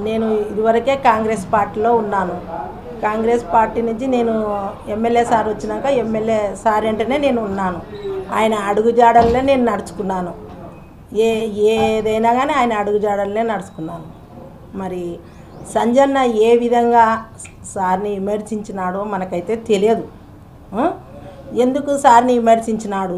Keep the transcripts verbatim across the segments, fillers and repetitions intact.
నేను ఇదివరకే కాంగ్రెస్ పార్టీలో ఉన్నాను. కాంగ్రెస్ పార్టీ నుంచి నేను ఎమ్మెల్యే సార్ వచ్చినాక ఎమ్మెల్యే సార్ అంటేనే నేను ఉన్నాను. ఆయన అడుగుజాడల్లే నేను నడుచుకున్నాను. ఏ ఏదైనా కానీ ఆయన అడుగుజాడల్లే నడుచుకున్నాను. మరి సంజన్న ఏ విధంగా సార్ని విమర్శించినాడో మనకైతే తెలియదు. ఎందుకు సార్ని విమర్శించినాడు,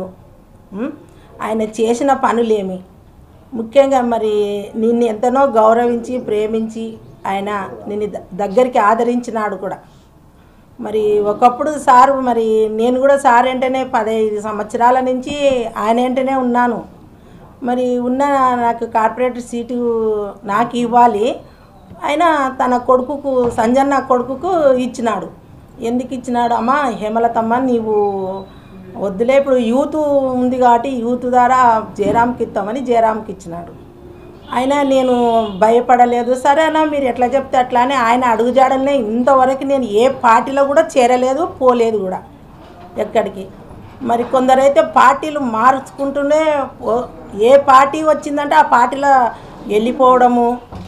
ఆయన చేసిన పనులేమి, ముఖ్యంగా మరి నిన్ను ఎంతనో గౌరవించి ప్రేమించి ఆయన నిన్ను దగ్గరికి ఆదరించినాడు కూడా. మరి ఒకప్పుడు సారు మరి నేను కూడా సార్ అంటేనే పదహైదు సంవత్సరాల నుంచి ఆయన అంటేనే ఉన్నాను. మరి ఉన్న నాకు కార్పొరేటర్ సీటు నాకు ఇవ్వాలి, ఆయన తన కొడుకుకు సంజన్న కొడుకుకు ఇచ్చినాడు. ఎందుకు ఇచ్చినాడు, అమ్మ హేమలతమ్మ నీవు వద్దులే, ఇప్పుడు యూత్ ఉంది కాబట్టి యూత్ ద్వారా జయరామ్కి ఇస్తామని జయరామ్కి ఇచ్చినాడు. అయినా నేను భయపడలేదు. సరేనా మీరు ఎట్లా చెప్తే అట్లా అని ఆయన అడుగుజాడలనే ఇంతవరకు నేను ఏ పార్టీలో కూడా చేరలేదు, పోలేదు కూడా ఎక్కడికి. మరి కొందరైతే పార్టీలు మార్చుకుంటూనే ఏ పార్టీ వచ్చిందంటే ఆ పార్టీలో వెళ్ళిపోవడము,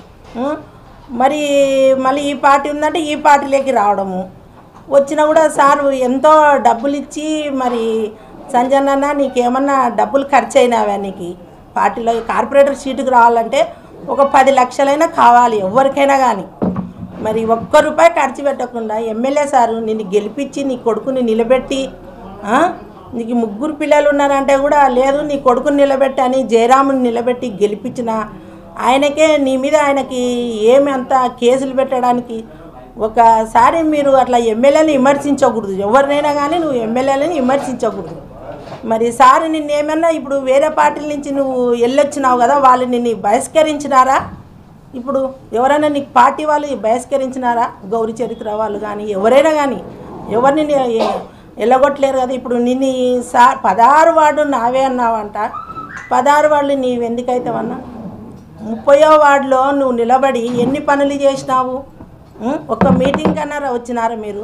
మరి మళ్ళీ ఈ పార్టీ ఉందంటే ఈ పార్టీలోకి రావడము. వచ్చినా కూడా సార్ ఎంతో డబ్బులు ఇచ్చి మరి సంజన్న నీకేమన్నా డబ్బులు ఖర్చు అయినావా, నీకు పార్టీలో కార్పొరేటర్ సీటుకు రావాలంటే ఒక పది లక్షలైనా కావాలి ఎవరికైనా కానీ. మరి ఒక్క రూపాయి ఖర్చు పెట్టకుండా ఎమ్మెల్యే సారు నిన్ను గెలిపించి నీ కొడుకుని నిలబెట్టి, నీకు ముగ్గురు పిల్లలు ఉన్నారంటే కూడా లేదు నీ కొడుకుని నిలబెట్టి అని జయరాముని నిలబెట్టి గెలిపించిన ఆయనకే నీ మీద ఆయనకి ఏమి అంత కేసులు పెట్టడానికి. ఒకసారి మీరు అట్లా ఎమ్మెల్యేని విమర్శించకూడదు, ఎవరినైనా కానీ నువ్వు ఎమ్మెల్యేలని విమర్శించకూడదు. మరి సార్ నిన్ను ఏమన్నా ఇప్పుడు వేరే పార్టీల నుంచి నువ్వు వెళ్ళొచ్చినావు కదా, వాళ్ళు నిన్ను బహిష్కరించినారా? ఇప్పుడు ఎవరైనా నీకు పార్టీ వాళ్ళు బహిష్కరించినారా? గౌరీ చరిత్ర వాళ్ళు కానీ ఎవరైనా కానీ ఎవరిని వెళ్ళగొట్టలేరు కదా. ఇప్పుడు నిన్ను సార్ పదహారు వార్డు నావే అన్నావంట, పదహారు వార్డులు నీవు ఎందుకైతావన్నా? ముప్పయో వార్డులో నువ్వు నిలబడి ఎన్ని పనులు చేసినావు? ఒక్క మీటింగ్ కన్నా వచ్చినారా మీరు?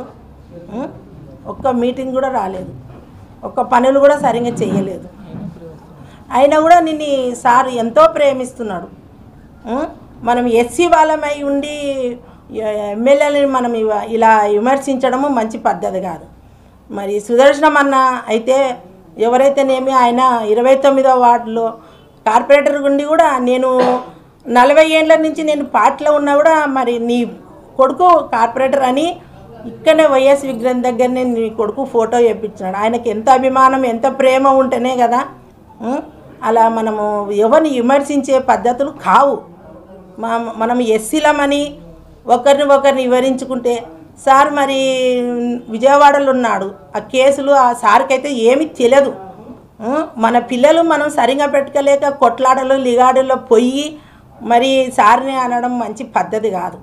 ఒక్క మీటింగ్ కూడా రాలేదు, ఒక్క పనులు కూడా సరిగ్గా చేయలేదు. అయినా కూడా నిన్ను సార్ ఎంతో ప్రేమిస్తున్నాడు. మనం ఎస్సీ వాళ్ళమై ఉండి ఎమ్మెల్యేలని మనం ఇలా విమర్శించడము మంచి పద్ధతి కాదు. మరి సుదర్శనం అన్న అయితే ఎవరైతేనేమి ఆయన ఇరవై తొమ్మిదో వార్డులో కార్పొరేటర్ ఉండి కూడా నేను నలభై ఏళ్ళ నుంచి నేను పార్టీలో ఉన్నా కూడా మరి నీ కొడుకు కార్పొరేటర్ అని ఇక్కడనే వైఎస్ విగ్రహం దగ్గరనే నీ కొడుకు ఫోటో వేయించినాడు. ఆయనకి ఎంత అభిమానం ఎంత ప్రేమ ఉంటేనే కదా. అలా మనము ఎవరిని విమర్శించే పద్ధతులు కావు. మనం ఎస్సీలమని ఒకరిని ఒకరిని వివరించుకుంటే సార్ మరి విజయవాడలో ఉన్నాడు, ఆ కేసులు ఆ సార్కి అయితే ఏమీ తెలియదు. మన పిల్లలు మనం సరిగా పెట్టుకోలేక కొట్లాడలు లిగాడుల్లో పోయి మరి సార్ని అనడం మంచి పద్ధతి కాదు.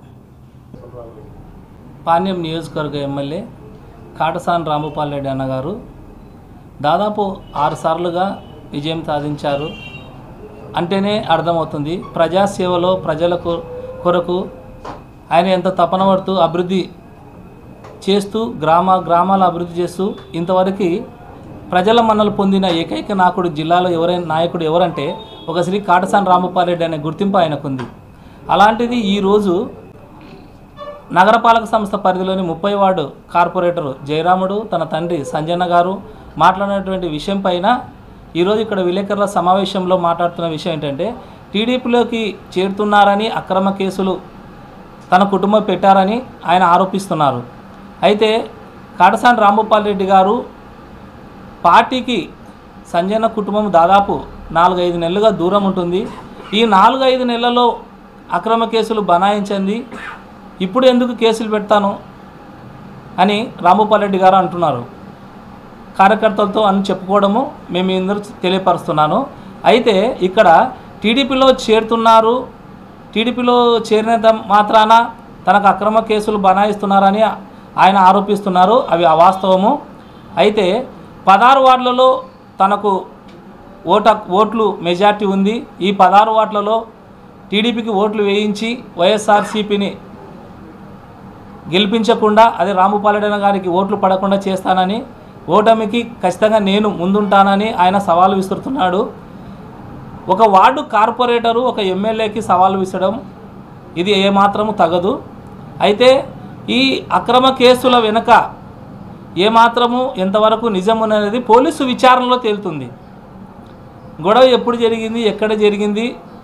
పాణ్యం నియోజకవర్గ ఎమ్మెల్యే కాటసాని రాంభూపాల్ రెడ్డి అన్నగారు దాదాపు ఆరు సార్లుగా విజయం సాధించారు అంటేనే అర్థమవుతుంది ప్రజాసేవలో ప్రజలకు కొరకు ఆయన ఎంత తపన పడుతూ అభివృద్ధి చేస్తూ గ్రామ గ్రామాల అభివృద్ధి చేస్తూ ఇంతవరకు ప్రజల మన్నలు పొందిన ఏకైక నాయకుడు జిల్లాలో ఎవరైనా నాయకుడు ఎవరంటే ఒక శ్రీ కాటసాని రాంభూపాల్ రెడ్డి అనే గుర్తింపు ఆయనకుంది. అలాంటిది ఈరోజు నగరపాలక సంస్థ పరిధిలోని ముప్పై వార్డు కార్పొరేటరు జయరాముడు తన తండ్రి సంజన్న గారు మాట్లాడినటువంటి విషయం పైన ఈరోజు ఇక్కడ విలేకరుల సమావేశంలో మాట్లాడుతున్న విషయం ఏంటంటే టీడీపీలోకి చేరుతున్నారని అక్రమ కేసులు తన కుటుంబం పెట్టారని ఆయన ఆరోపిస్తున్నారు. అయితే కాటసాని రాంభూపాల్ రెడ్డి గారు పార్టీకి సంజన్న కుటుంబం దాదాపు నాలుగైదు నెలలుగా దూరం ఉంటుంది. ఈ నాలుగైదు నెలల్లో అక్రమ కేసులు బనాయించింది, ఇప్పుడు ఎందుకు కేసులు పెడతాను అని రాంభూపాల్ రెడ్డి గారు అంటున్నారు. కార్యకర్తలతో అని చెప్పుకోవడము మేము అందరూ తెలియపరుస్తున్నాను. అయితే ఇక్కడ టీడీపీలో చేరుతున్నారు, టీడీపీలో చేరిన మాత్రాన తనకు అక్రమ కేసులు బనాయిస్తున్నారని ఆయన ఆరోపిస్తున్నారు. అవి అవాస్తవము. అయితే పదహారు వార్డులలో తనకు ఓట ఓట్లు మెజార్టీ ఉంది. ఈ పదహారు వార్డులలో టీడీపీకి ఓట్లు వేయించి వైఎస్ఆర్సీపీని గెలిపించకుండా అదే రాంభూపాల్ రెడ్డి గారికి ఓట్లు పడకుండా చేస్తానని, ఓటమికి ఖచ్చితంగా నేను ముందుంటానని ఆయన సవాలు విసురుతున్నాడు. ఒక వార్డు కార్పొరేటరు ఒక ఎమ్మెల్యేకి సవాలు విసరడం ఇది ఏమాత్రము తగదు. అయితే ఈ అక్రమ కేసుల వెనుక ఏమాత్రము ఎంతవరకు నిజం అనేది పోలీసు విచారణలో తేలుతుంది. గొడవ ఎప్పుడు జరిగింది, ఎక్కడ జరిగింది,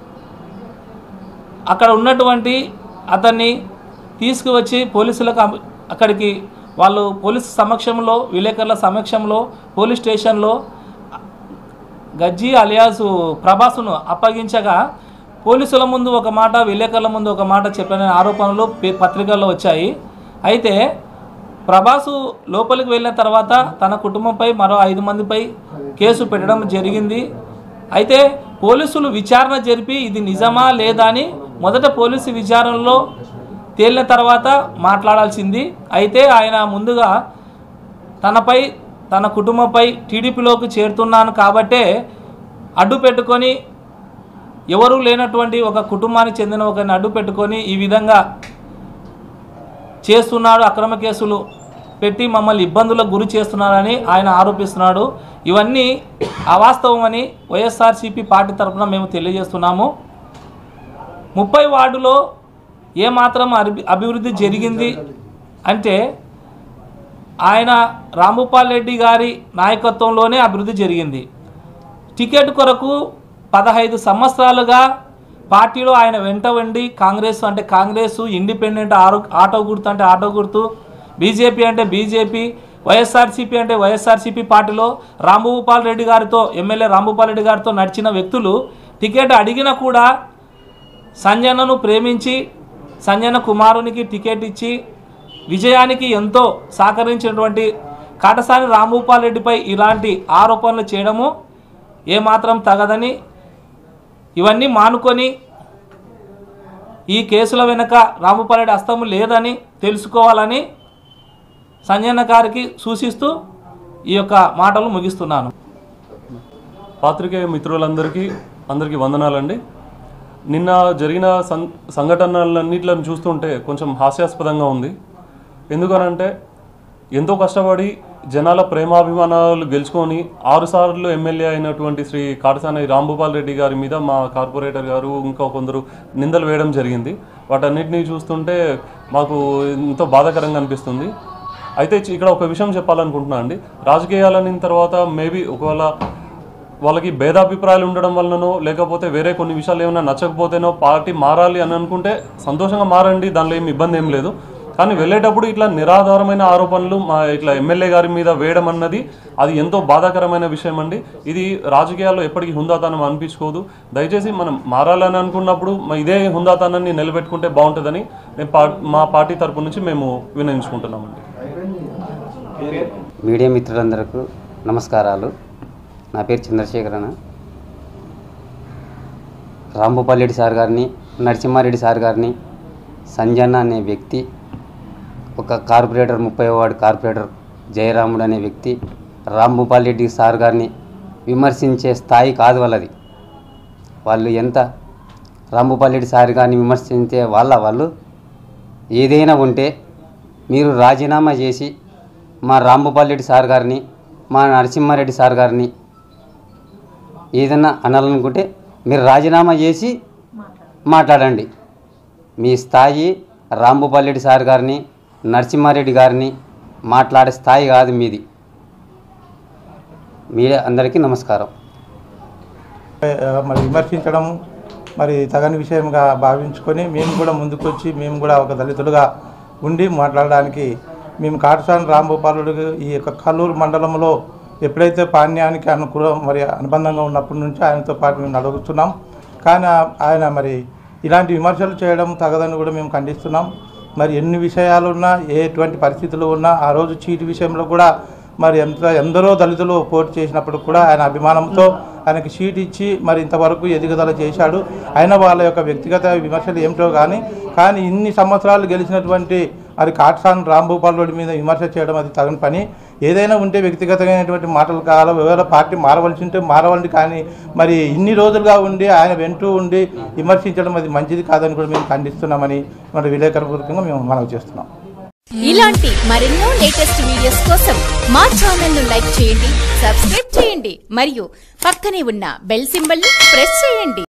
అక్కడ ఉన్నటువంటి అతన్ని తీసుకువచ్చి పోలీసులకు అక్కడికి వాళ్ళు పోలీసు సమక్షంలో, విలేకరుల సమక్షంలో పోలీస్ స్టేషన్లో గజ్జి అలియాసు ప్రభాసును అప్పగించగా పోలీసుల ముందు ఒక మాట, విలేకరుల ముందు ఒక మాట చెప్పిన ఆరోపణలు పత్రికల్లో వచ్చాయి. అయితే ప్రభాసు లోపలికి వెళ్ళిన తర్వాత తన కుటుంబంపై మరో ఐదు మందిపై కేసు పెట్టడం జరిగింది. అయితే పోలీసులు విచారణ జరిపి ఇది నిజమా లేదా అని మొదట పోలీసు విచారణలో తేలిన తర్వాత మాట్లాడాల్సింది. అయితే ఆయన ముందుగా తనపై తన కుటుంబంపై టీడీపీలోకి చేరుతున్నాను కాబట్టే అడ్డు పెట్టుకొని, ఎవరూ లేనటువంటి ఒక కుటుంబానికి చెందిన ఒకరిని అడ్డు పెట్టుకొని ఈ విధంగా చేస్తున్నాడు, అక్రమ కేసులు పెట్టి మమ్మల్ని ఇబ్బందులకు గురి చేస్తున్నారని ఆయన ఆరోపిస్తున్నాడు. ఇవన్నీ అవాస్తవమని వైఎస్ఆర్సీపీ పార్టీ తరఫున మేము తెలియజేస్తున్నాము. ముప్పై వార్డులో ఏమాత్రం అభివృద్ధి జరిగింది అంటే ఆయన రాంభూపాల్ రెడ్డి గారి నాయకత్వంలోనే అభివృద్ధి జరిగింది. టికెట్ కొరకు పదహైదు సంవత్సరాలుగా పార్టీలో ఆయన వెంట ఉండి కాంగ్రెస్ అంటే కాంగ్రెస్, ఇండిపెండెంట్ ఆరో ఆటో గుర్తు అంటే ఆటో గుర్తు, బీజేపీ అంటే బీజేపీ, వైఎస్ఆర్సీపీ అంటే వైఎస్ఆర్సీపీ పార్టీలో రాంభూపాల్ రెడ్డి గారితో ఎమ్మెల్యే రాంభూపాల్ రెడ్డి గారితో నడిచిన వ్యక్తులు టికెట్ అడిగినా కూడా సంజనను ప్రేమించి సంజన కుమారునికి టికెట్ ఇచ్చి విజయానికి ఎంతో సహకరించినటువంటి కాటసాని రాంభూపాల్ రెడ్డిపై ఇలాంటి ఆరోపణలు చేయడము ఏమాత్రం తగదని, ఇవన్నీ మానుకొని ఈ కేసుల వెనుక రాంభూపాల్ రెడ్డి హస్తము లేదని తెలుసుకోవాలని సంజన గారికి సూచిస్తూ ఈ యొక్క మాటలు ముగిస్తున్నాను. పాత్రికేయ మిత్రులందరికీ అందరికీ వందనాలండి. నిన్న జరిగిన సం సంఘటనలన్నింటిని చూస్తుంటే కొంచెం హాస్యాస్పదంగా ఉంది. ఎందుకనంటే ఎంతో కష్టపడి జనాల ప్రేమాభిమానాలు గెలుచుకొని ఆరుసార్లు ఎమ్మెల్యే అయినటువంటి శ్రీ కాటసాని రాంభూపాల్ రెడ్డి గారి మీద మా కార్పొరేటర్ గారు ఇంకా కొందరు నిందలు వేయడం జరిగింది. వాటన్నిటినీ చూస్తుంటే మాకు ఎంతో బాధాకరంగా అనిపిస్తుంది. అయితే ఇక్కడ ఒక విషయం చెప్పాలనుకుంటున్నా అండి. రాజకీయాలైన తర్వాత మేబీ ఒకవేళ వాళ్ళకి భేదాభిప్రాయాలు ఉండడం వలననో లేకపోతే వేరే కొన్ని విషయాలు ఏమైనా నచ్చకపోతేనో పార్టీ మారాలి అని అనుకుంటే సంతోషంగా మారండి, దానిలో ఏమి ఇబ్బంది ఏం లేదు. కానీ వెళ్ళేటప్పుడు ఇట్లా నిరాధారమైన ఆరోపణలు మా ఇట్లా ఎమ్మెల్యే గారి మీద వేయడం అన్నది అది ఎంతో బాధాకరమైన విషయం అండి. ఇది రాజకీయాల్లో ఎప్పటికీ హుందాతనం అనిపించుకోదు. దయచేసి మనం మారాలని అనుకున్నప్పుడు ఇదే హుందాతనాన్ని నిలబెట్టుకుంటే బాగుంటుందని నేను మా పార్టీ తరపు నుంచి మేము వినియోగించుకుంటున్నామండి. మీడియా మిత్రులందరికీ నమస్కారాలు. నా పేరు చంద్రశేఖరణ. రాంభూపాల్ రెడ్డి సార్ గారిని, నరసింహారెడ్డి సార్ గారిని, సంజన్న అనే వ్యక్తి, ఒక కార్పొరేటర్ ముప్పై వార్డు కార్పొరేటర్ జయరాముడు అనే వ్యక్తి రాంభూపాల్ రెడ్డి సార్ గారిని విమర్శించే స్థాయి కాదు వాళ్ళది. వాళ్ళు ఎంత రాంభూపాల్ రెడ్డి సార్ గారిని విమర్శించే వాళ్ళ వాళ్ళు ఏదైనా ఉంటే మీరు రాజీనామా చేసి మా రాంభూపాల్ రెడ్డి సార్ గారిని, మా నరసింహారెడ్డి సార్ గారిని ఏదైనా అనాలనుకుంటే మీరు రాజీనామా చేసి మాట్లాడండి. మీ స్థాయి రాంభూపాల్ రెడ్డి సార్ గారిని, నరసింహారెడ్డి గారిని మాట్లాడే స్థాయి కాదు మీది. మీడియా అందరికీ నమస్కారం. మరి విమర్శించడం మరి తగని విషయంగా భావించుకొని మేము కూడా ముందుకొచ్చి మేము కూడా ఒక దళితులుగా ఉండి మాట్లాడడానికి మేము కాటసాని రాంభూపాల్ రెడ్డి ఈ యొక్క కల్లూరు మండలంలో ఎప్పుడైతే పాణ్యానికి అనుకూలం మరి అనుబంధంగా ఉన్నప్పటి నుంచి ఆయనతో పాటు మేము నడుగుతున్నాం. కానీ ఆయన మరి ఇలాంటి విమర్శలు చేయడం తగదని కూడా మేము ఖండిస్తున్నాం. మరి ఎన్ని విషయాలు ఉన్నా, ఎటువంటి పరిస్థితులు ఉన్నా, ఆ రోజు చీటి విషయంలో కూడా మరి ఎంత ఎందరో దళితులు పోటీ చేసినప్పుడు కూడా ఆయన అభిమానంతో ఆయనకి సీట్ ఇచ్చి మరి ఇంతవరకు ఎదుగుదల చేశాడు. ఆయన వాళ్ళ యొక్క వ్యక్తిగత విమర్శలు ఏమిటో కానీ కానీ ఇన్ని సంవత్సరాలు గెలిచినటువంటి మరి కాటసాని రాంభూపాల్ రెడ్డి మీద విమర్శ చేయడం అది తగిన పని. ఏదైనా ఉంటే వ్యక్తిగతమైనటువంటి మాటలు కావాలో, ఒకవేళ పార్టీ మారవలసి ఉంటే మారవండి. కానీ మరి ఇన్ని రోజులుగా ఉండి ఆయన వెంటూ ఉండి విమర్శించడం అది మంచిది కాదని కూడా మేము ఖండిస్తున్నామని మరి విలేకరుపూర్వకంగా మేము మనవి చేస్తున్నాం. ఇలాంటి మరెన్నో లేటెస్ట్ వీడియోస్ కోసం మా ఛానల్ ను లైక్ చేయండి, సబ్స్క్రైబ్ చేయండి మరియు పక్కనే ఉన్న బెల్ సింబల్ ని ప్రెస్ చేయండి.